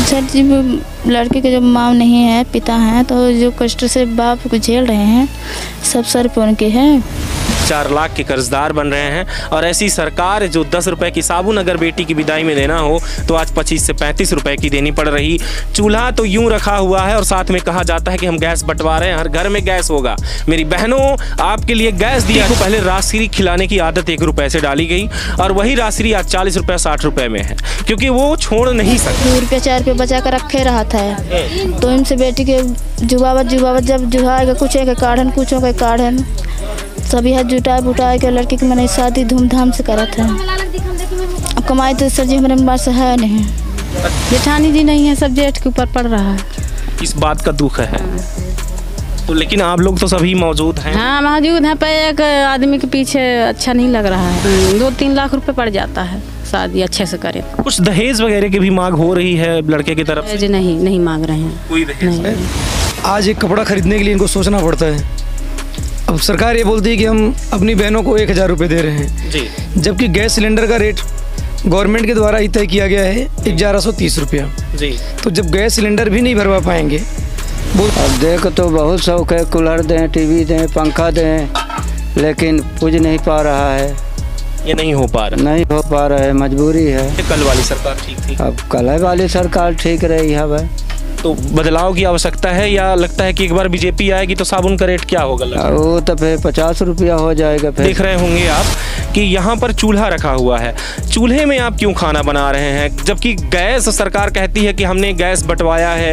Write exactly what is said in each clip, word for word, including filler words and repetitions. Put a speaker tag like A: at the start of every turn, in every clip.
A: Sir जी, लड़के के जब माँ नहीं है, पिता हैं, तो जो कष्ट से बाप को झेल रहे हैं, सब सर पे उनके हैं।
B: चार लाख के कर्जदार बन रहे हैं और ऐसी सरकार जो दस रुपए की साबुन अगर बेटी की विदाई में देना हो तो आज पच्चीस से पैंतीस रुपए की देनी पड़ रही। चूल्हा तो यूं रखा हुआ है और साथ में कहा जाता है कि हम गैस बंटवा रहे हैं, हर घर में गैस होगा। मेरी बहनों, आपके लिए गैस दिया को पहले राशि खिलाने की आदत एक रुपए से डाली गई और वही राशि आज चालीस रुपए साठ रुपए में है, क्योंकि वो छोड़ नहीं सकते।
A: दो रुपये चार रुपये बचा कर रखे रहा था, तो इनसे बेटी के जुबावत जुबावत जब जुहाएगा, कुछ है काढ़न, कुछ हो काढ़न, सभी हाथ जुटाए बुटाए के लड़के की मैंने शादी धूमधाम से करा था। अब कमाई तो सर जी हमारे पास है नहीं, जेठानी जी नहीं है, सब जेठ के ऊपर पड़ रहा है।
B: इस बात का दुख है। तो लेकिन आप लोग तो सभी मौजूद हैं।
C: हाँ मौजूद हैं, पर एक आदमी के पीछे अच्छा नहीं लग रहा है। दो तीन लाख रुपए पड़ जाता है शादी अच्छे से करे।
B: कुछ दहेज वगैरह की भी मांग हो रही है लड़के की तरफ से?
C: नहीं नहीं मांग रहे हैं
B: कोई दहेज नहीं।
D: आज एक कपड़ा खरीदने के लिए इनको सोचना पड़ता है। अब सरकार ये बोलती है कि हम अपनी बहनों को एक हज़ार रुपये दे रहे हैं जी, जबकि गैस सिलेंडर का रेट गवर्नमेंट के द्वारा ही तय किया गया है ग्यारह सौ तीस रुपया जी। तो जब गैस सिलेंडर भी नहीं भरवा पाएंगे।
E: अब देख तो बहुत शौक है, कूलर दें, टीवी दें, पंखा दें, लेकिन पूज नहीं पा रहा है।
B: ये नहीं हो पा रहा
E: नहीं हो पा रहा है, मजबूरी है।
B: कल वाली सरकार ठीक थी,
E: अब कल वाली सरकार ठीक रही है। भाई
B: तो बदलाव की आवश्यकता है या लगता है कि एक बार बीजेपी आएगी तो साबुन का रेट क्या होगा?
E: वो तो फिर पचास रुपया हो जाएगा। फिर
B: देख रहे होंगे आप कि यहाँ पर चूल्हा रखा हुआ है। चूल्हे में आप क्यों खाना बना रहे हैं, जबकि गैस सरकार कहती है कि हमने गैस बंटवाया है।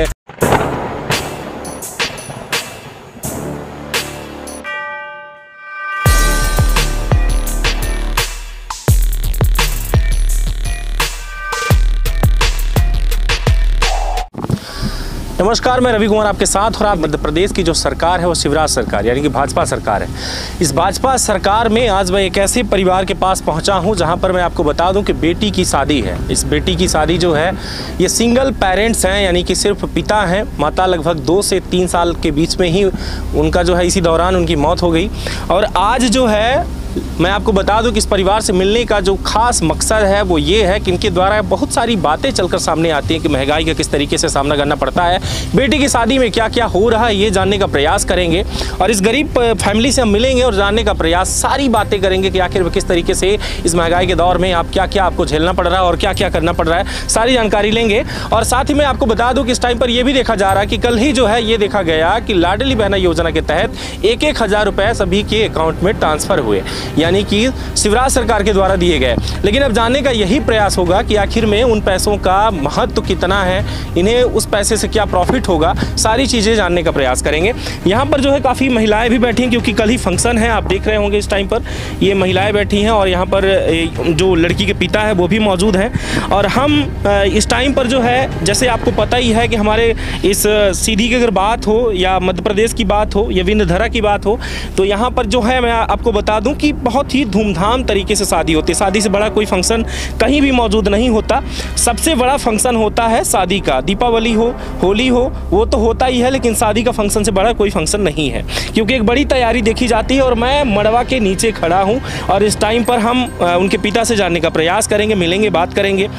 B: नमस्कार, मैं रवि कुमार आपके साथ। और आप मध्य प्रदेश की जो सरकार है वो शिवराज सरकार यानी कि भाजपा सरकार है। इस भाजपा सरकार में आज मैं एक ऐसे परिवार के पास पहुंचा हूं जहां पर मैं आपको बता दूं कि बेटी की शादी है। इस बेटी की शादी जो है ये सिंगल पेरेंट्स हैं, यानी कि सिर्फ पिता हैं। माता लगभग दो से तीन साल के बीच में ही उनका जो है इसी दौरान उनकी मौत हो गई। और आज जो है मैं आपको बता दूं कि इस परिवार से मिलने का जो खास मकसद है वो ये है कि इनके द्वारा बहुत सारी बातें चलकर सामने आती हैं कि महंगाई का किस तरीके से सामना करना पड़ता है, बेटी की शादी में क्या क्या हो रहा है ये जानने का प्रयास करेंगे। और इस गरीब फैमिली से हम मिलेंगे और जानने का प्रयास, सारी बातें करेंगे कि आखिर किस तरीके से इस महंगाई के दौर में आप क्या क्या आपको झेलना पड़ रहा है और क्या क्या करना पड़ रहा है, सारी जानकारी लेंगे। और साथ ही मैं आपको बता दूँ कि इस टाइम पर यह भी देखा जा रहा है कि कल ही जो है ये देखा गया कि लाडली बहना योजना के तहत एक एक हज़ार रुपये सभी के अकाउंट में ट्रांसफ़र हुए, यानी कि शिवराज सरकार के द्वारा दिए गए। लेकिन अब जानने का यही प्रयास होगा कि आखिर में उन पैसों का महत्व कितना है, इन्हें उस पैसे से क्या प्रॉफिट होगा, सारी चीज़ें जानने का प्रयास करेंगे। यहाँ पर जो है काफ़ी महिलाएं भी बैठी हैं क्योंकि कल ही फंक्शन है, आप देख रहे होंगे इस टाइम पर ये महिलाएं बैठी हैं। और यहाँ पर जो लड़की के पिता है वो भी मौजूद हैं। और हम इस टाइम पर जो है, जैसे आपको पता ही है कि हमारे इस सीधी की अगर बात हो या मध्य प्रदेश की बात हो या विंध्यधरा की बात हो, तो यहाँ पर जो है मैं आपको बता दूँ कि बहुत ही धूमधाम तरीके से शादी होती है। शादी से बड़ा कोई फंक्शन कहीं भी मौजूद नहीं होता। सबसे बड़ा फंक्शन होता है शादी का। दीपावली हो, होली हो, वो तो होता ही है, लेकिन शादी का फंक्शन से बड़ा कोई फंक्शन नहीं है, क्योंकि एक बड़ी तैयारी देखी जाती है। और मैं मड़वा के नीचे खड़ा हूँ और इस टाइम पर हम उनके पिता से जानने का प्रयास करेंगे, मिलेंगे, बात करेंगे। आ,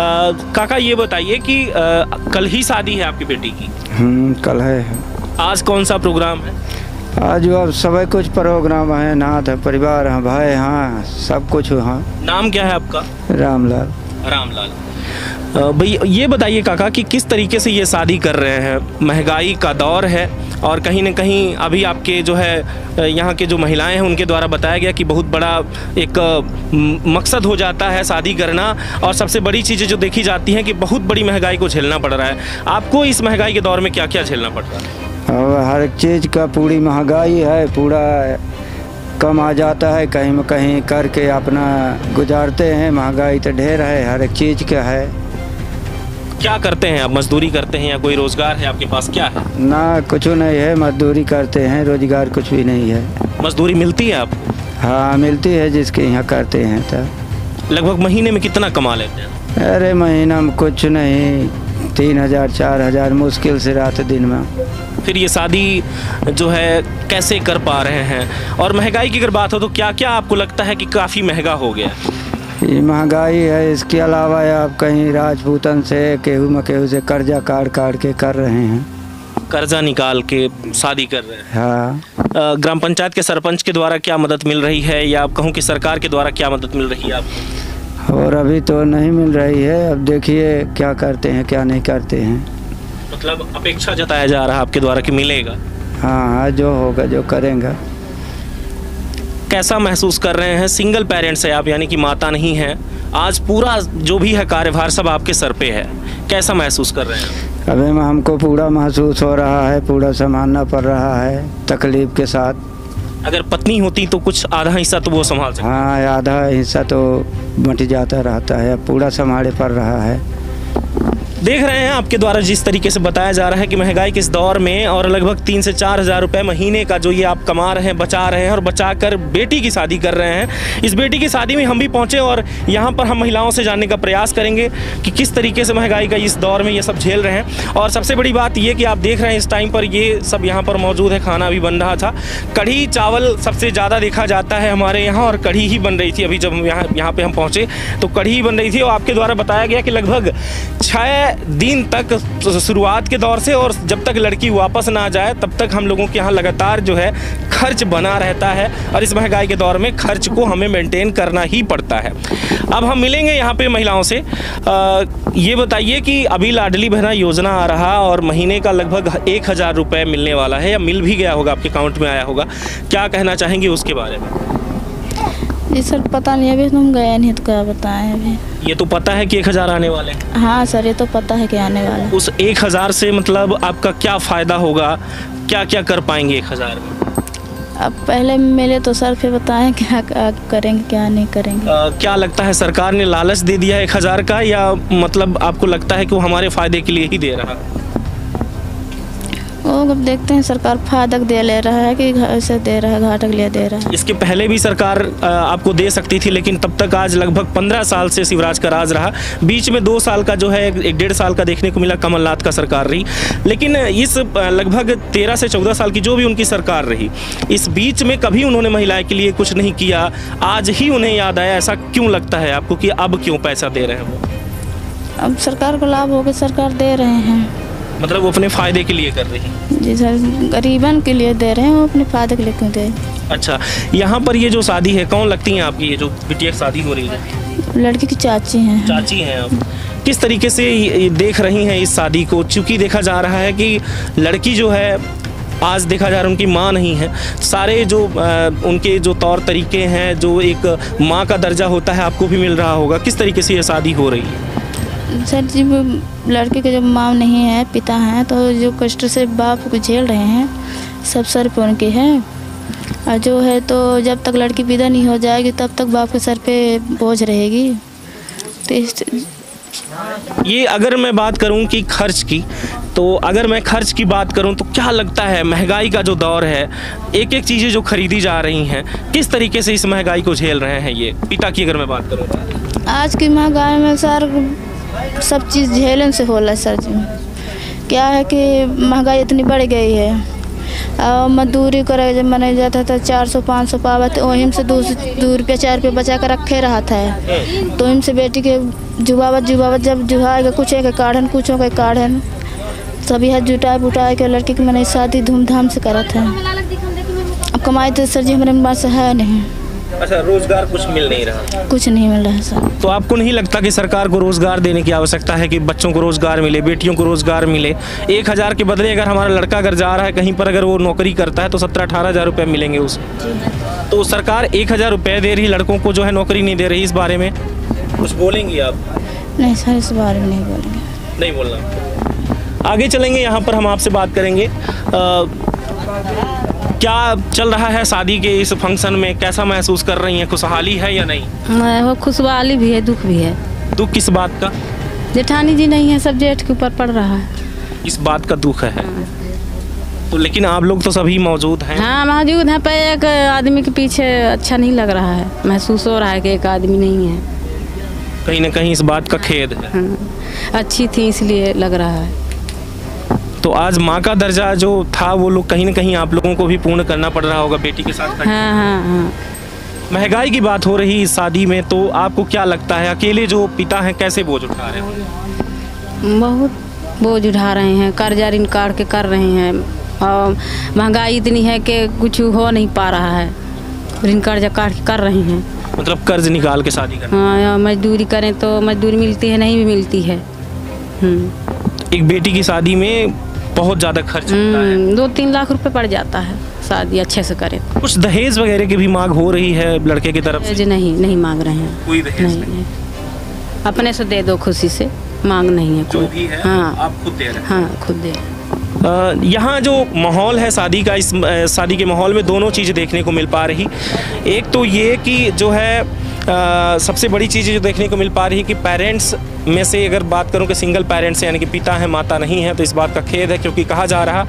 B: काका ये बताइए कि आ, कल ही शादी है आपकी बेटी की?
E: कल है।
B: आज कौन सा प्रोग्राम है?
E: आज अब सब कुछ प्रोग्राम है, नाथ है, परिवार है, भाई, हाँ सब कुछ। हाँ।
B: नाम क्या है आपका?
E: रामलाल।
B: रामलाल। भाई ये बताइए काका कि किस तरीके से ये शादी कर रहे हैं? महंगाई का दौर है और कहीं ना कहीं अभी आपके जो है यहाँ के जो महिलाएं हैं उनके द्वारा बताया गया कि बहुत बड़ा एक मकसद हो जाता है शादी करना। और सबसे बड़ी चीज़ें जो देखी जाती हैं कि बहुत बड़ी महंगाई को झेलना पड़ रहा है। आपको इस महंगाई के दौर में क्या क्या झेलना पड़ रहा है?
E: और हर एक चीज़ का पूरी महंगाई है, पूरा कम आ जाता है, कहीं में कहीं करके अपना गुजारते हैं। महंगाई तो ढेर है, हर एक चीज़ का है।
B: क्या करते हैं आप? मजदूरी करते हैं या कोई रोजगार है आपके पास, क्या है?
E: ना कुछ नहीं है, मजदूरी करते हैं, रोजगार कुछ भी नहीं है।
B: मजदूरी मिलती है आपको?
E: हाँ मिलती है, जिसके यहाँ करते हैं। तो
B: लगभग महीने में कितना कमा लेते हैं?
E: अरे महीना में कुछ नहीं, तीन हजार चार हजार मुश्किल से रात दिन में।
B: फिर ये शादी जो है कैसे कर पा रहे हैं? और महंगाई की अगर बात हो तो क्या क्या आपको लगता है कि काफ़ी महंगा हो गया?
E: ये महंगाई है, इसके अलावा आप कहीं राजपूतन से केहू में केहू से कर्जा काट काट के कर रहे हैं,
B: कर्जा निकाल के शादी कर रहे हैं।
E: हाँ।
B: अ, ग्राम पंचायत के सरपंच के द्वारा क्या मदद मिल रही है, या आप कहूँ कि सरकार के द्वारा क्या मदद मिल रही है आपको?
E: और अभी तो नहीं मिल रही है, अब देखिए क्या करते हैं क्या नहीं करते हैं।
B: मतलब अपेक्षा जताया जा रहा है आपके द्वारा कि मिलेगा?
E: हाँ हाँ, जो होगा जो करेंगे।
B: कैसा महसूस कर रहे हैं? सिंगल पेरेंट्स है आप, यानी कि माता नहीं है, आज पूरा जो भी है कार्यभार सब आपके सर पे है, कैसा महसूस कर रहे हैं?
E: अभी में हमको पूरा महसूस हो रहा है, पूरा संभालना पड़ रहा है तकलीफ के साथ।
B: अगर पत्नी होती तो कुछ आधा हिस्सा तो वो संभाल सकती।
E: हाँ, आधा हिस्सा तो बंट जाता रहता है, अब पूरा संभाले पड़ रहा है।
B: देख रहे हैं आपके द्वारा जिस तरीके से बताया जा रहा है कि महंगाई के इस दौर में और लगभग तीन से चार हज़ार रुपये महीने का जो ये आप कमा रहे हैं, बचा रहे हैं और बचा कर बेटी की शादी कर रहे हैं। इस बेटी की शादी में हम भी पहुंचे और यहाँ पर हम महिलाओं से जानने का प्रयास करेंगे कि किस तरीके से महंगाई का इस दौर में ये सब झेल रहे हैं। और सबसे बड़ी बात ये कि आप देख रहे हैं इस टाइम पर ये सब यहाँ पर मौजूद है, खाना भी बन रहा था। कढ़ी चावल सबसे ज़्यादा देखा जाता है हमारे यहाँ, और कढ़ी ही बन रही थी। अभी जब यहाँ यहाँ पर हम पहुँचे तो कढ़ी ही बन रही थी और आपके द्वारा बताया गया कि लगभग छः दिन तक शुरुआत के दौर से और जब तक लड़की वापस ना जाए तब तक हम लोगों के यहाँ लगातार जो है खर्च बना रहता है, और इस महंगाई के दौर में खर्च को हमें मेंटेन करना ही पड़ता है। अब हम मिलेंगे यहाँ पे महिलाओं से। आ, ये बताइए कि अभी लाडली बहना योजना आ रहा और महीने का लगभग एक हज़ार रुपये मिलने वाला है, या मिल भी गया होगा, आपके अकाउंट में आया होगा, क्या कहना चाहेंगे उसके बारे में?
A: जी सर, पता नहीं, अभी तुम गए नहीं तो क्या बताएं। अभी
B: ये तो पता है कि एक हज़ार आने वाले हैं?
A: हाँ सर, ये तो पता है कि आने वाला है।
B: उस एक हज़ार से मतलब आपका क्या फ़ायदा होगा, क्या क्या कर पाएंगे एक हज़ार में?
A: अब पहले मिले तो सर फिर बताएं क्या क्या करेंगे क्या नहीं करेंगे।
B: आ, क्या लगता है सरकार ने लालच दे दिया एक हज़ार का, या मतलब आपको लगता है कि वो हमारे फ़ायदे के लिए ही दे रहा है?
A: वो अब देखते हैं, सरकार फायदा दे ले रहा है कि ऐसे दे रहा है, घाटा के लिए दे रहा है।
B: इसके पहले भी सरकार आपको दे सकती थी, लेकिन तब तक आज लगभग पंद्रह साल से शिवराज का राज रहा। बीच में दो साल का जो है, एक डेढ़ साल का देखने को मिला कमलनाथ का सरकार रही, लेकिन इस लगभग तेरह से चौदह साल की जो भी उनकी सरकार रही, इस बीच में कभी उन्होंने महिलाएं के लिए कुछ नहीं किया। आज ही उन्हें याद आया, ऐसा क्यों लगता है आपको कि अब क्यों पैसा दे रहे हैं वो?
A: अब सरकार को लाभ हो गया, सरकार दे रहे हैं,
B: मतलब वो अपने फ़ायदे के लिए कर रही है?
A: जी सर, गरीबन के लिए दे रहे हैं, वो अपने फायदे के लिए क्यों दे।
B: अच्छा, यहाँ पर ये जो शादी है, कौन लगती हैं आपकी, ये जो बिटिया की शादी हो रही है?
A: लड़की की चाची हैं।
B: चाची हैं आप? किस तरीके से देख रही हैं इस शादी को? चूँकि देखा जा रहा है कि लड़की जो है आज देखा जा रहा है उनकी माँ नहीं है, सारे जो आ, उनके जो तौर तरीके हैं, जो एक माँ का दर्जा होता है आपको भी मिल रहा होगा। किस तरीके से ये शादी हो रही है?
A: सर जी, लड़के के जब माँ नहीं है, पिता हैं, तो जो कष्ट से बाप को झेल रहे हैं सब सर पे उनके हैं। और जो है तो जब तक लड़की विदा नहीं हो जाएगी तब तक बाप के सर पे बोझ रहेगी। तो इस
B: ये अगर मैं बात करूं कि खर्च की, तो अगर मैं खर्च की बात करूं तो क्या लगता है महंगाई का जो दौर है, एक एक चीज़ें जो खरीदी जा रही हैं, किस तरीके से इस महंगाई को झेल रहे हैं ये पिता की अगर मैं बात करूं?
A: आज की महंगाई में सर सब चीज़ झेलन से हो रहा है सर जी। क्या है कि महंगाई इतनी बढ़ गई है, और मजदूरी करे जब मनाया जाता था चार सौ पाँच सौ पावा, तो वहीं से दो दो रुपये चार रुपये बचा कर रखे रहा था। तो इनसे बेटी के जुबावत जुबावत जब जुहाएगा, कुछ एक काढ़न कुछ के काढ़न, सभी हाथ जुटाए बुटाए के लड़की की मैंने शादी धूमधाम से करा था। अब कमाई तो सर जी हमारे पास है नहीं।
B: अच्छा, रोजगार कुछ मिल नहीं रहा?
A: कुछ नहीं मिल रहा है सर।
B: तो आपको नहीं लगता कि सरकार को रोजगार देने की आवश्यकता है कि बच्चों को रोजगार मिले, बेटियों को रोजगार मिले? एक हज़ार के बदले अगर हमारा लड़का अगर जा रहा है कहीं पर, अगर वो नौकरी करता है तो सत्रह अठारह हज़ार रुपये मिलेंगे उसे। तो सरकार एक हज़ार रुपये दे रही, लड़कों को जो है नौकरी नहीं दे रही, इस बारे में कुछ बोलेंगी आप?
A: नहीं सर, इस बारे में नहीं बोलेंगे।
B: नहीं बोलना। आगे चलेंगे, यहाँ पर हम आपसे बात करेंगे। आ, क्या चल रहा है शादी के इस फंक्शन में, कैसा महसूस कर रही हैं? खुशहाली है या नहीं?
C: वो खुशहाली भी है, दुख भी है।
B: दुख किस बात का?
C: जेठानी जी नहीं है, सब जेठ के ऊपर पड़ रहा है,
B: इस बात का दुख है। तो लेकिन आप लोग तो सभी मौजूद हैं।
C: हाँ मौजूद हैं, पर एक आदमी के पीछे अच्छा नहीं लग रहा है, महसूस हो रहा है कि एक आदमी नहीं है।
B: कहीं ना कहीं इस बात का खेद है।
C: हाँ, अच्छी थी इसलिए लग रहा है।
B: तो आज माँ का दर्जा जो था वो लोग कहीं ना कहीं आप लोगों को भी पूर्ण करना पड़ रहा होगा बेटी के साथ।
C: हाँ हाँ हाँ।
B: महंगाई की बात हो रही इस शादी में, तो आपको क्या लगता है अकेले जो पिता हैं कैसे बोझ उठा रहे हैं?
C: बहुत बोझ उठा रहे हैं, कर्जा ऋण काट के कर रहे हैं और महंगाई इतनी है कि कुछ हो नहीं पा रहा है, ऋण कर्जा काट के कर रहे हैं।
B: मतलब कर्ज निकाल के शादी करना।
C: हाँ, मजदूरी करें तो मजदूरी मिलती है, नहीं भी मिलती है।
B: एक बेटी की शादी में बहुत ज़्यादा खर्च होता है,
C: दो तीन लाख रुपए पड़ जाता है शादी अच्छे से करें।
B: कुछ दहेज वगैरह की भी मांग हो रही है लड़के की तरफ से?
C: दहेज नहीं नहीं मांग रहे हैं,
B: कोई दहेज
C: नहीं,
B: नहीं,
C: नहीं। अपने से दे दो खुशी से, मांग नहीं है
B: जो
C: कोई।
B: भी है
C: हाँ,
B: आप खुद दे रहे हैं।
C: हाँ खुद दे रहे हैं।
B: अ, यहाँ जो माहौल है शादी का, इस अ, शादी के माहौल में दोनों चीज़ें देखने को मिल पा रही। एक तो ये कि जो है आ, सबसे बड़ी चीज़ जो देखने को मिल पा रही है कि पेरेंट्स में से अगर बात करूं कि सिंगल पेरेंट्स यानी कि पिता है माता नहीं है, तो इस बात का खेद है, क्योंकि कहा जा रहा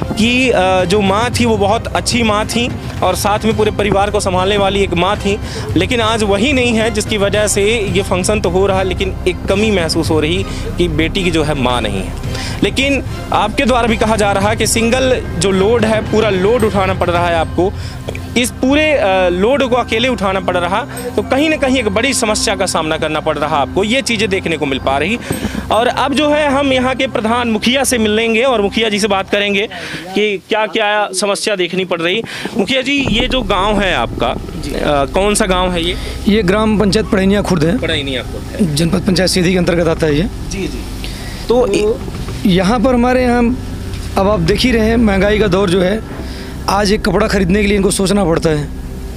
B: कि आ, जो माँ थी वो बहुत अच्छी माँ थी और साथ में पूरे परिवार को संभालने वाली एक माँ थी, लेकिन आज वही नहीं है, जिसकी वजह से ये फंक्शन तो हो रहा है लेकिन एक कमी महसूस हो रही कि बेटी की जो है माँ नहीं है। लेकिन आपके द्वारा भी कहा जा रहा है कि सिंगल जो लोड है, पूरा लोड उठाना पड़ रहा है आपको, इस पूरे लोड को अकेले उठाना पड़ रहा, तो कहीं ना कहीं एक बड़ी समस्या का सामना करना पड़ रहा आपको, ये चीज़ें देखने को मिल पा रही। और अब जो है हम यहाँ के प्रधान मुखिया से मिलेंगे और मुखिया जी से बात करेंगे कि क्या क्या समस्या देखनी पड़ रही। मुखिया जी, ये जो गांव है आपका, आ, कौन सा गांव है ये?
D: ये ग्राम पंचायत पड़ैनिया खुर्द है,
B: पड़ैनिया खुर्द है,
D: जनपद पंचायत सीधी के अंतर्गत आता है ये।
B: जी जी। तो,
D: तो यहाँ पर हमारे यहाँ अब आप देख ही रहे हैं महंगाई का दौर जो है, आज एक कपड़ा खरीदने के लिए इनको सोचना पड़ता है।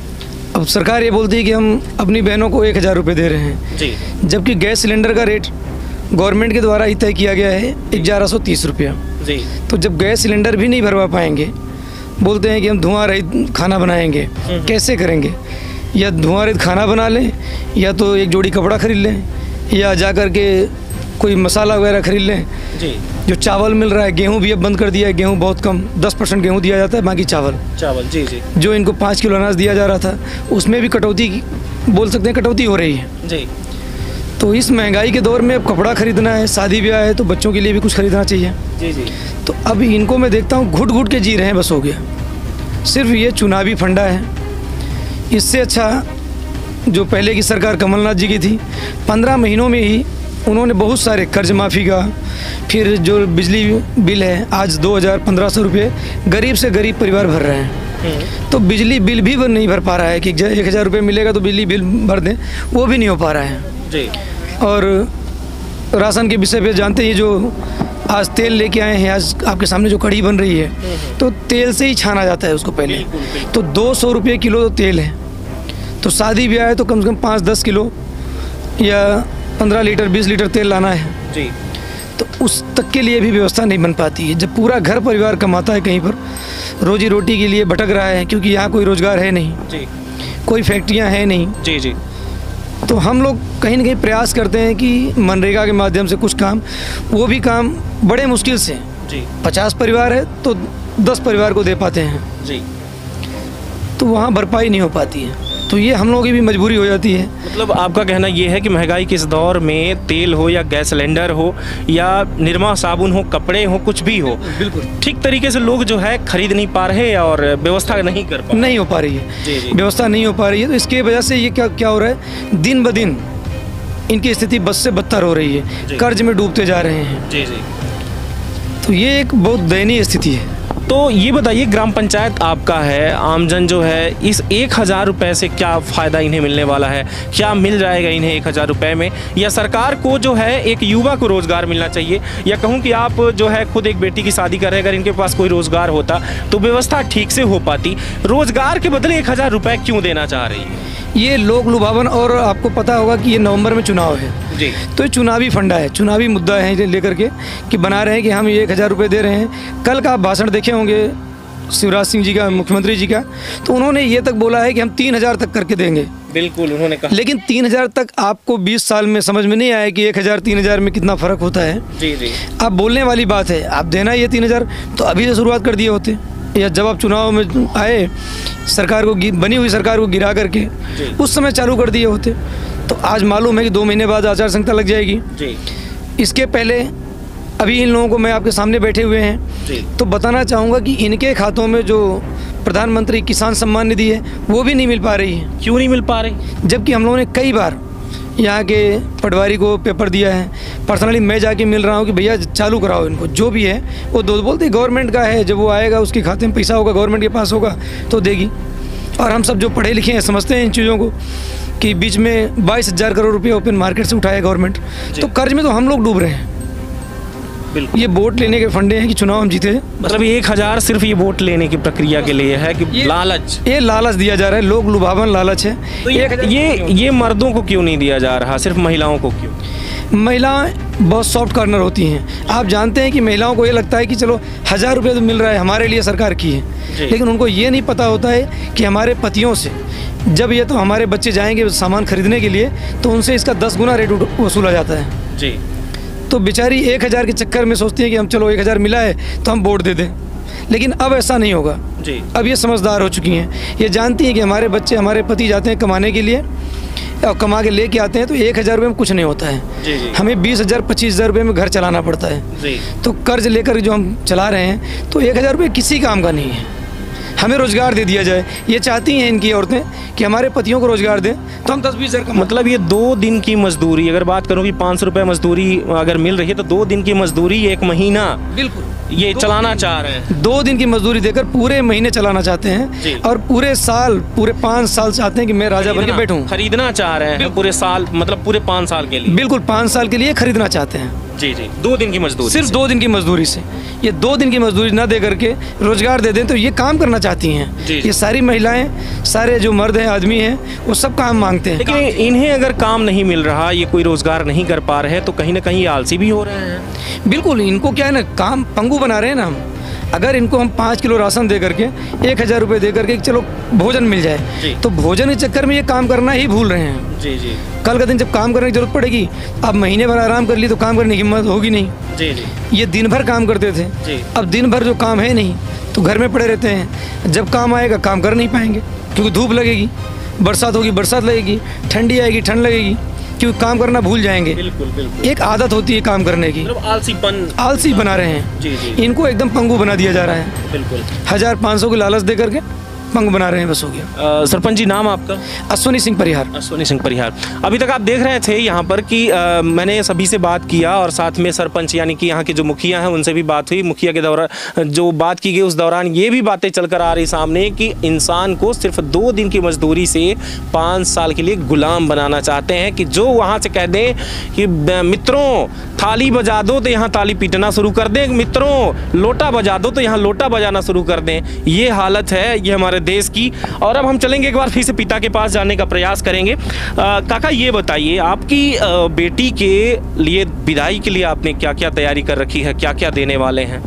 D: अब सरकार ये बोलती है कि हम अपनी बहनों को एक हज़ार रुपये दे रहे हैं
B: जी,
D: जबकि गैस सिलेंडर का रेट गवर्नमेंट के द्वारा ही तय किया गया है ग्यारह सौ तीस रुपया
B: जी।
D: तो जब गैस सिलेंडर भी नहीं भरवा पाएंगे, बोलते हैं कि हम धुआं रहित खाना बनाएंगे, कैसे करेंगे? या धुआं रहित खाना बना लें, या तो एक जोड़ी कपड़ा खरीद लें, या जा कर के कोई मसाला वगैरह खरीद लें
B: जी।
D: जो चावल मिल रहा है, गेहूं भी अब बंद कर दिया है, गेहूं बहुत कम, दस परसेंट गेहूं दिया जाता है, बाकी चावल
B: चावल जी जी
D: जो इनको पाँच किलो अनाज दिया जा रहा था, उसमें भी कटौती, बोल सकते हैं कटौती हो रही है
B: जी।
D: तो इस महंगाई के दौर में अब कपड़ा खरीदना है, शादी ब्याह है, तो बच्चों के लिए भी कुछ खरीदना चाहिए
B: जी जी।
D: तो अब इनको मैं देखता हूँ घुट घुट के जी रहे हैं, बस हो गया। सिर्फ ये चुनावी फंडा है। इससे अच्छा जो पहले की सरकार कमलनाथ जी की थी, पंद्रह महीनों में ही उन्होंने बहुत सारे कर्ज माफ़ी का, फिर जो बिजली बिल है आज दो हज़ार पंद्रह सौ रुपये गरीब से गरीब परिवार भर रहे हैं, तो बिजली बिल भी नहीं भर पा रहा है कि एक हज़ार रुपये मिलेगा तो बिजली बिल भर दें, वो भी नहीं हो पा रहा है
B: जी।
D: और राशन के विषय पे जानते ही, जो आज तेल लेके आए हैं, आज आपके सामने जो कढ़ी बन रही है तो तेल से ही छाना जाता है उसको पहले, तो दो सौ रुपये किलो तो तेल है, तो शादी ब्याह है तो कम से कम पाँच दस किलो या पंद्रह लीटर बीस लीटर तेल लाना है
B: जी।
D: तो उस तक के लिए भी व्यवस्था नहीं बन पाती है। जब पूरा घर परिवार कमाता है कहीं पर, रोजी रोटी के लिए भटक रहा है, क्योंकि यहाँ कोई रोज़गार है नहीं
B: जी,
D: कोई फैक्ट्रियाँ हैं नहीं
B: जी जी।
D: तो हम लोग कहीं ना कहीं प्रयास करते हैं कि मनरेगा के माध्यम से कुछ काम, वो भी काम बड़े मुश्किल से
B: जी।
D: पचास परिवार है तो दस परिवार को दे पाते हैं
B: जी।
D: तो वहाँ भरपाई नहीं हो पाती है, तो ये हम लोगों की भी मजबूरी हो जाती है।
B: मतलब आपका कहना ये है कि महंगाई के इस दौर में तेल हो या गैस सिलेंडर हो या निरमा साबुन हो, कपड़े हो, कुछ भी हो, बिल्कुल ठीक तरीके से लोग जो है खरीद नहीं पा रहे और व्यवस्था नहीं कर पा
D: नहीं हो पा रही है
B: जी जी।
D: व्यवस्था नहीं हो पा रही है, तो इसके वजह से ये क्या क्या हो रहा है, दिन ब दिन इनकी स्थिति बद से बदतर हो रही है, कर्ज में डूबते जा रहे हैं
B: जी जी।
D: तो ये एक बहुत दयनीय स्थिति है।
B: तो ये बताइए, ग्राम पंचायत आपका है, आमजन जो है इस एक हज़ार रुपये से क्या फ़ायदा इन्हें मिलने वाला है? क्या मिल जाएगा इन्हें एक हज़ार रुपये में? या सरकार को जो है एक युवा को रोज़गार मिलना चाहिए, या कहूँ कि आप जो है खुद एक बेटी की शादी कर रहे हैं, अगर इनके पास कोई रोज़गार होता तो व्यवस्था ठीक से हो पाती। रोज़गार के बदले एक हज़ार रुपये क्यों देना चाह रही है?
D: ये लोक लुभावन, और आपको पता होगा कि ये नवंबर में चुनाव है
B: जी,
D: तो ये चुनावी फंडा है, चुनावी मुद्दा है लेकर के कि बना रहे हैं कि हम ये एक हज़ार रुपये दे रहे हैं। कल का आप भाषण देखे होंगे शिवराज सिंह जी का, मुख्यमंत्री जी का, तो उन्होंने ये तक बोला है कि हम तीन हज़ार तक करके देंगे।
B: बिल्कुल उन्होंने कहा,
D: लेकिन तीन हज़ार तक आपको बीस साल में समझ में नहीं आया कि एक हज़ार तीन हज़ार में कितना फ़र्क होता है।
B: जी जी।
D: आप बोलने वाली बात है, आप देना ये तीन हज़ार तो अभी से शुरुआत कर दिए होते, या जब आप चुनाव में आए सरकार को, बनी हुई सरकार को गिरा करके उस समय चालू कर दिए होते, तो आज मालूम है कि दो महीने बाद आचार संहिता लग जाएगी
B: जी।
D: इसके पहले अभी इन लोगों को मैं आपके सामने बैठे हुए हैं
B: जी।
D: तो बताना चाहूँगा कि इनके खातों में जो प्रधानमंत्री किसान सम्मान निधि है वो भी नहीं मिल पा रही है।
B: क्यों नहीं मिल पा रही?
D: जबकि हम लोगों ने कई बार यहाँ के पटवारी को पेपर दिया है, पर्सनली मैं जाके मिल रहा हूँ कि भैया चालू कराओ इनको, जो भी है वो दो बोलते गवर्नमेंट का है, जब वो आएगा उसके खाते में पैसा होगा, गवर्नमेंट के पास होगा तो देगी। और हम सब जो पढ़े लिखे हैं समझते हैं इन चीज़ों को कि बीच में बाईस हज़ार करोड़ रुपये ओपन मार्केट से उठाया गवर्नमेंट, तो कर्ज में तो हम लोग डूब रहे हैं। ये वोट लेने के फंडे हैं कि चुनाव हम जीते।
B: मतलब एक हजार सिर्फ ये वोट लेने की प्रक्रिया के लिए है कि
D: ये,
B: लालच
D: ये लालच दिया जा रहा है, लोग लुभावन लालच है।
B: तो ये ये ये मर्दों को क्यों नहीं दिया जा रहा, सिर्फ महिलाओं को क्यों?
D: महिलाएं बहुत सॉफ्ट कॉर्नर होती हैं। आप जानते हैं कि महिलाओं को ये लगता है कि चलो हज़ार रुपये तो मिल रहा है, हमारे लिए सरकार की है, लेकिन उनको ये नहीं पता होता है कि हमारे पतियों से जब ये तो हमारे बच्चे जाएंगे सामान खरीदने के लिए तो उनसे इसका दस गुना रेट वसूला जाता है जी। तो बेचारी एक हज़ार के चक्कर में सोचती है कि हम चलो एक हज़ार मिला है तो हम वोट दे दें, लेकिन अब ऐसा नहीं होगा जी। अब ये समझदार हो चुकी हैं, ये जानती हैं कि हमारे बच्चे हमारे पति जाते हैं कमाने के लिए और कमा के लेके आते हैं तो एक हज़ार रुपये में कुछ नहीं होता है जी जी। हमें बीस हज़ार पच्चीस हज़ार रुपये में घर चलाना पड़ता है जी। तो कर्ज लेकर जो हम चला रहे हैं तो एक हज़ार रुपये किसी काम का नहीं है। हमें रोज़गार दे दिया जाए, ये चाहती हैं इनकी औरतें कि हमारे पतियों को रोज़गार दें तो हम दस बीस हज़ार का।
B: मतलब ये दो दिन की मजदूरी, अगर बात करूँ कि पाँच सौ रुपये मजदूरी अगर मिल रही है तो दो दिन की मजदूरी एक महीना
D: बिल्कुल
B: ये चलाना चाह रहे हैं।
D: दो दिन की मजदूरी देकर पूरे महीने चलाना चाहते हैं और पूरे साल पूरे पाँच साल चाहते हैं कि मैं राजा बन के बैठूं।
B: खरीदना चाह रहे हैं पूरे साल, मतलब पूरे पाँच साल के लिए।
D: बिल्कुल पाँच साल के लिए खरीदना चाहते हैं
B: जी जी। दो दिन की मजदूरी,
D: सिर्फ दो दिन की मजदूरी से, ये दो दिन की मजदूरी ना दे करके रोजगार दे दें तो ये काम करना चाहती हैं। ये सारी महिलाएं, सारे जो मर्द हैं आदमी हैं वो सब काम मांगते हैं,
B: लेकिन इन्हें अगर काम नहीं मिल रहा, ये कोई रोजगार नहीं कर पा रहे तो कहीं ना कहीं आलसी भी हो रहे हैं।
D: बिल्कुल, इनको क्या है ना, काम पंगु बना रहे हैं ना हम। अगर इनको हम पाँच किलो राशन दे करके एक हज़ार रुपये दे करके चलो भोजन मिल जाए तो भोजन के चक्कर में ये काम करना ही भूल रहे हैं
B: जी जी।
D: कल का दिन जब काम करने की जरूरत पड़ेगी, अब महीने भर आराम कर ली तो काम करने की हिम्मत होगी नहीं
B: जी जी।
D: ये दिन भर काम करते थे जी। अब दिन भर जो काम है नहीं तो घर में पड़े रहते हैं, जब काम आएगा काम कर नहीं पाएंगे क्योंकि धूप लगेगी, बरसात होगी बरसात लगेगी, ठंडी आएगी ठंड लगेगी, क्योंकि काम करना भूल जाएंगे। बिल्कुल बिल्कुल। एक आदत होती है काम करने की,
B: आलसीपन
D: आलसी बना रहे हैं जी जी। इनको एकदम पंगु बना दिया जा रहा है। बिल्कुल, हजार पाँच सौ की लालच दे करके पंग बना रहे हैं, बस हो गया।
B: सरपंच जी, नाम आपका?
D: अश्वनी सिंह परिहार।
B: अश्वनी सिंह परिहार। अभी तक आप देख रहे थे यहाँ पर कि आ, मैंने सभी से बात किया और साथ में सरपंच यानी कि यहाँ के जो मुखिया हैं उनसे भी बात हुई। मुखिया के दौरान जो बात की गई उस दौरान ये भी बातें चल कर आ रही सामने कि इंसान को सिर्फ दो दिन की मजदूरी से पाँच साल के लिए गुलाम बनाना चाहते हैं, कि जो वहाँ से कह दें कि मित्रों थाली बजा दो तो यहाँ ताली पीटना शुरू कर दें, मित्रों लोटा बजा दो तो यहाँ लोटा बजाना शुरू कर दें। ये हालत है ये हमारे देश की। और अब हम चलेंगे एक बार फिर से पिता के पास जाने का प्रयास करेंगे। आ, काका ये बताइए, आपकी आ, बेटी के लिए विदाई के लिए आपने क्या क्या तैयारी कर रखी है, क्या क्या देने वाले हैं?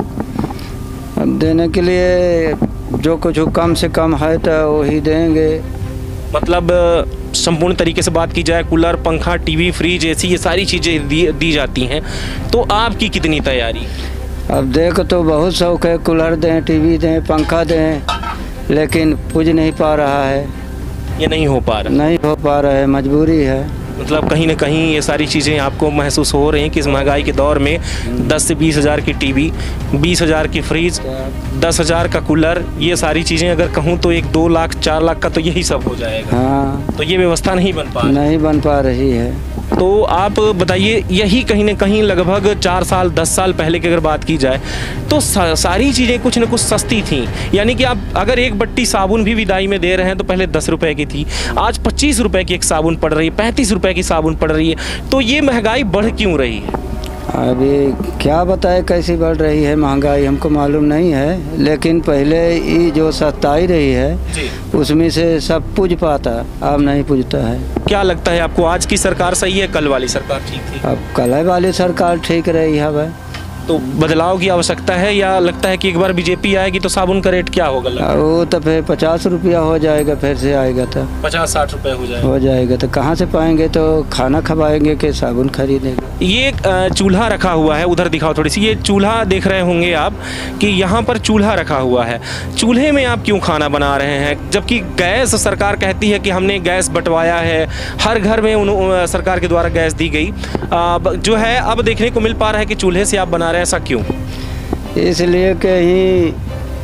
E: देने के लिए जो कुछ कम से कम है तो वही देंगे।
B: मतलब संपूर्ण तरीके से बात की जाए, कूलर पंखा टीवी फ्रिज एसी ये सारी चीज़ें दी, दी जाती हैं, तो आपकी कितनी तैयारी?
E: अब देखो तो बहुत शौक है, कूलर दें टीवी दें पंखा दें, लेकिन पूज नहीं पा रहा है।
B: ये नहीं हो पा रहा
E: नहीं हो पा रहा है, मजबूरी है।
B: मतलब कहीं ना कहीं ये सारी चीज़ें आपको महसूस हो रही हैं कि इस महंगाई के दौर में दस से बीस हज़ार की टीवी, बीस हज़ार की फ्रिज, दस हज़ार का कूलर, ये सारी चीज़ें अगर कहूँ तो एक दो लाख चार लाख का तो यही सब हो जाएगा।
E: हाँ,
B: तो ये व्यवस्था नहीं बन पा
E: नहीं बन पा रही है।
B: तो आप बताइए, यही कहीं ना कहीं लगभग चार साल दस साल पहले की अगर बात की जाए तो सा, सारी चीज़ें कुछ न कुछ सस्ती थी। यानी कि आप अगर एक बट्टी साबुन भी विदाई में दे रहे हैं तो पहले दस रुपए की थी, आज पच्चीस रुपए की एक साबुन पड़ रही है, पैंतीस रुपए की साबुन पड़ रही है। तो ये महंगाई बढ़ क्यों रही है?
E: अभी क्या बताए कैसी बढ़ रही है महंगाई, हमको मालूम नहीं है, लेकिन पहले ये जो सस्ताई रही है उसमें से सब पूज पाता, अब नहीं पूजता है।
B: क्या लगता है आपको, आज की सरकार सही है, कल वाली सरकार ठीक थी?
E: अब कल वाली सरकार ठीक रही है भाई।
B: तो बदलाव की आवश्यकता है या लगता है कि एक बार बीजेपी आएगी तो साबुन का रेट क्या होगा?
E: वो तो फिर पचास रुपया हो जाएगा, फिर से आएगा तो
B: पचास साठ रुपए हो जाएगा।
E: हो जाएगा तो कहाँ से पाएंगे, तो खाना खवाएंगे कि साबुन खरीदेंगे।
B: ये चूल्हा रखा हुआ है, उधर दिखाओ थोड़ी सी। ये चूल्हा देख रहे होंगे आप कि यहाँ पर चूल्हा रखा हुआ है। चूल्हे में आप क्यों खाना बना रहे हैं, जबकि गैस सरकार कहती है कि हमने गैस बंटवाया है, हर घर में उन सरकार के द्वारा गैस दी गई जो है, अब देखने को मिल पा रहा है कि चूल्हे से आप बना रहे हैं, ऐसा क्यों?
E: इसलिए कि ही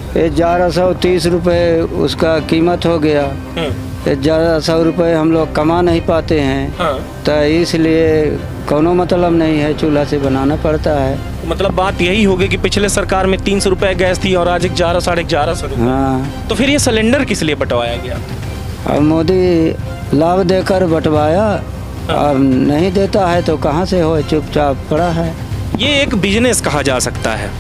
E: ये ग्यारह सौ तीस रुपये उसका कीमत हो गया। ये ग्यारह सौ रुपये हम लोग कमा नहीं पाते हैं। हाँ। तो इसलिए कोनो मतलब नहीं है, चूल्हा से बनाना पड़ता है।
B: मतलब बात यही होगी कि पिछले सरकार में तीन सौ रुपये गैस थी और आज ग्यारह साढ़े ग्यारह सौ।
E: हाँ।
B: तो फिर ये सिलेंडर किस लिए बंटवाया गया?
E: अब मोदी लाभ देकर बंटवाया। हाँ। अब नहीं देता है तो कहाँ से हो, चुपचाप पड़ा है।
B: ये एक बिजनेस कहा जा सकता है।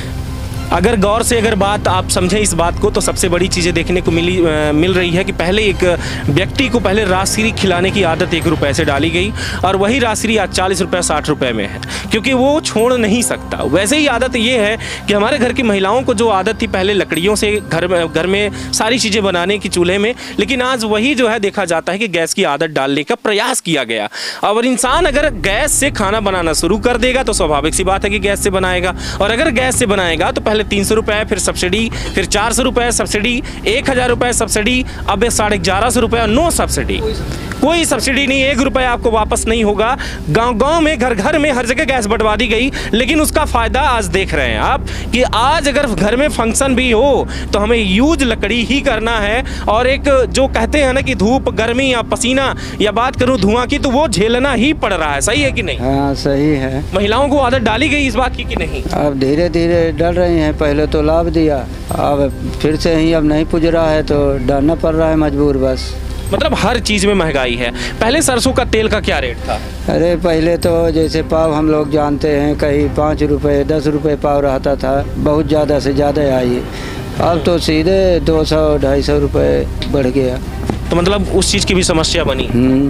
B: अगर गौर से अगर बात आप समझें इस बात को, तो सबसे बड़ी चीज़ें देखने को मिली आ, मिल रही है कि पहले एक व्यक्ति को पहले राशि खिलाने की आदत एक रुपए से डाली गई और वही राशि आज चालीस रुपये साठ रुपये में है, क्योंकि वो छोड़ नहीं सकता। वैसे ही आदत ये है कि हमारे घर की महिलाओं को जो आदत थी पहले लकड़ियों से घर में घर में सारी चीज़ें बनाने की चूल्हे में, लेकिन आज वही जो है देखा जाता है कि गैस की आदत डालने का प्रयास किया गया। और इंसान अगर गैस से खाना बनाना शुरू कर देगा तो स्वाभाविक सी बात है कि गैस से बनाएगा, और अगर गैस से बनाएगा तो पहले तीन सौ रुपये, फिर सब्सिडी, फिर चार सौ रुपये सब्सिडी, एक हज़ार रुपये सब्सिडी, अब साढ़े ग्यारह सौ रुपये और नो सब्सिडी। कोई सब्सिडी नहीं, एक रुपया आपको वापस नहीं होगा। गांव गांव में घर घर में हर जगह गैस बंटवा दी गई, लेकिन उसका फ़ायदा आज देख रहे हैं आप कि आज अगर घर में फंक्शन भी हो तो हमें यूज लकड़ी ही करना है। और एक जो कहते हैं ना कि धूप, गर्मी या पसीना या बात करूं धुआं की, तो वो झेलना ही पड़ रहा है। सही है कि नहीं?
E: हाँ सही है।
B: महिलाओं को आदत डाली गई इस बात की कि नहीं?
E: अब धीरे धीरे डल रही हैं। पहले तो लाभ दिया, अब फिर से ही अब नहीं पुज रहा है तो डालना पड़ रहा है मजबूर बस।
B: मतलब हर चीज़ में महंगाई है। पहले सरसों का तेल का क्या रेट था?
E: अरे पहले तो जैसे पाव हम लोग जानते हैं, कहीं पाँच रुपए दस रुपए पाव रहता था, बहुत ज़्यादा से ज़्यादा आई। अब तो सीधे दो सौ ढाई सौ रुपये बढ़ गया।
B: तो मतलब उस चीज़ की भी समस्या बनी।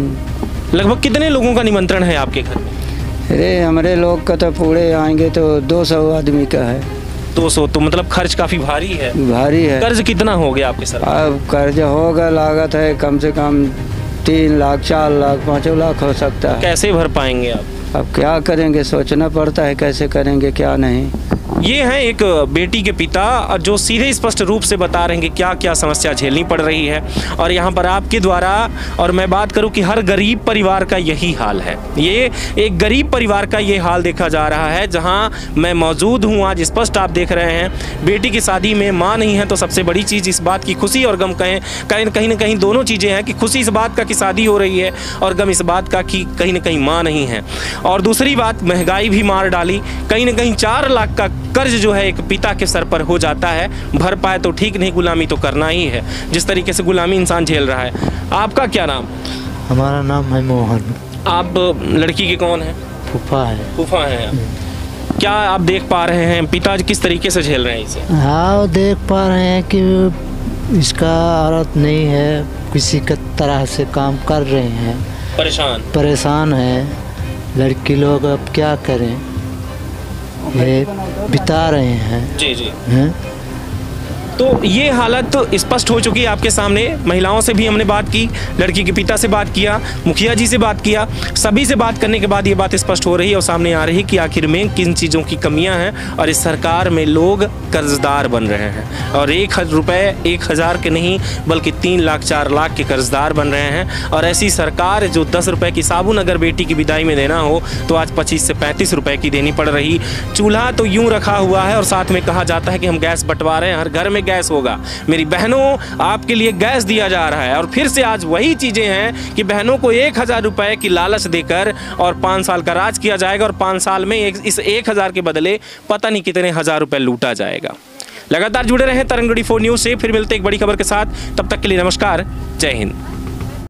B: लगभग कितने लोगों का निमंत्रण है आपके घर में?
E: अरे हमारे लोग का तो पूरे आएंगे तो दो सौ आदमी का है।
B: दो सौ तो मतलब खर्च काफी भारी है।
E: भारी है।
B: कर्ज कितना हो गया आपके सर?
E: अब कर्ज होगा, लागत है कम से कम तीन लाख चार लाख पाँचों लाख हो सकता है।
B: कैसे भर पाएंगे आप?
E: अब क्या करेंगे, सोचना पड़ता है कैसे करेंगे क्या नहीं।
B: ये हैं एक बेटी के पिता जो सीधे स्पष्ट रूप से बता रहे हैं कि क्या क्या समस्या झेलनी पड़ रही है। और यहाँ पर आपके द्वारा, और मैं बात करूँ कि हर गरीब परिवार का यही हाल है। ये एक गरीब परिवार का ये हाल देखा जा रहा है। जहाँ मैं मौजूद हूँ आज, स्पष्ट आप देख रहे हैं, बेटी की शादी में माँ नहीं है, तो सबसे बड़ी चीज़ इस बात की खुशी और गम कहें कहीं कहीं ना कहीं दोनों चीज़ें हैं कि खुशी इस बात का कि शादी हो रही है और गम इस बात का कि कहीं ना कहीं माँ नहीं है। और दूसरी बात, महंगाई भी मार डाली। कहीं ना कहीं चार लाख का कर्ज जो है एक पिता के सर पर हो जाता है। भर पाए तो ठीक नहीं, गुलामी तो करना ही है। जिस तरीके से गुलामी इंसान झेल रहा है। आपका क्या नाम?
F: हमारा नाम है मोहन।
B: आप लड़की के कौन है?
F: फूफा है।
B: फूफा है। क्या आप देख पा रहे हैं पिताजी किस तरीके से झेल रहे हैं इसे?
F: हाँ देख पा रहे हैं कि इसका औरत नहीं है, किसी का तरह से काम कर रहे हैं,
B: परेशान
F: परेशान है। लड़की लोग अब क्या करें, ये बिता रहे हैं।
B: जी जी
F: हैं?
B: तो ये हालत तो स्पष्ट हो चुकी है आपके सामने। महिलाओं से भी हमने बात की, लड़की के पिता से बात किया, मुखिया जी से बात किया, सभी से बात करने के बाद ये बात स्पष्ट हो रही है और सामने आ रही है कि आखिर में किन चीज़ों की कमियां हैं। और इस सरकार में लोग कर्जदार बन रहे हैं और एक रुपये एक हज़ार के नहीं बल्कि तीन लाख चार लाख के कर्जदार बन रहे हैं। और ऐसी सरकार जो दस रुपये की साबुन अगर बेटी की विदाई में देना हो तो आज पच्चीस से पैंतीस रुपये की देनी पड़ रही। चूल्हा तो यूँ रखा हुआ है और साथ में कहा जाता है कि हम गैस बंटवा रहे हैं, हर घर में गैस होगा। मेरी बहनों, आपके लिए गैस दिया जा रहा है। और फिर से आज वही चीजें हैं कि बहनों को एक हजार रुपए की लालच देकर और पाँच साल का राज किया जाएगा और पाँच साल में एक, इस एक हजार के बदले पता नहीं कितने हजार रुपए लूटा जाएगा। लगातार जुड़े रहें तरंग ट्वेंटी फोर न्यूज़ से। फिर मिलते एक बड़ी खबर के साथ, तब तक के लिए नमस्कार, जय हिंद।